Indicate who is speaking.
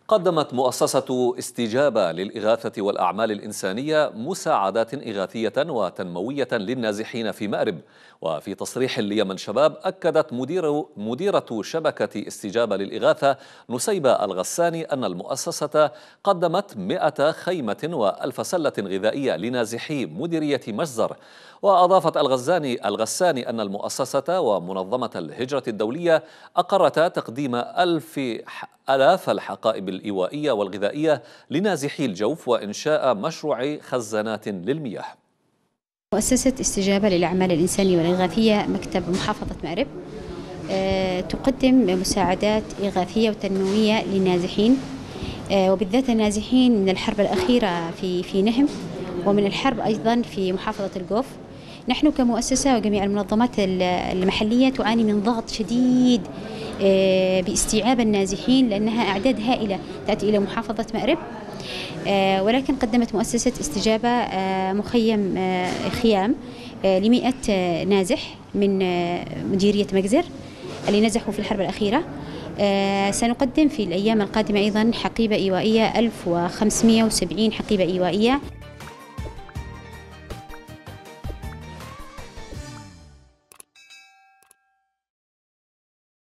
Speaker 1: قدمت مؤسسة استجابة للإغاثة والأعمال الإنسانية مساعدات إغاثية وتنموية للنازحين في مأرب. وفي تصريح ليمن شباب أكدت مديرة شبكة استجابة للإغاثة نسيبة الغساني أن المؤسسة قدمت 100 خيمة و1000 سلة غذائية لنازحي مديرية مجزر. وأضافت الغساني أن المؤسسة ومنظمة الهجرة الدولية أقرتا تقديم آلاف الحقائب الإيوائية والغذائية لنازحي الجوف وإنشاء مشروع خزانات للمياه.
Speaker 2: مؤسسة استجابة للأعمال الإنسانية والإغاثية مكتب محافظة مأرب تقدم مساعدات إغاثية وتنموية للنازحين، وبالذات النازحين من الحرب الأخيرة في نهم ومن الحرب أيضا في محافظة الجوف. نحن كمؤسسة وجميع المنظمات المحلية تعاني من ضغط شديد باستيعاب النازحين، لأنها أعداد هائلة تأتي إلى محافظة مأرب، ولكن قدمت مؤسسة استجابة خيام ل100 نازح من مديرية مجزر اللي نزحوا في الحرب الأخيرة. سنقدم في الأيام القادمة أيضا حقيبة إيوائية 1570 حقيبة إيوائية.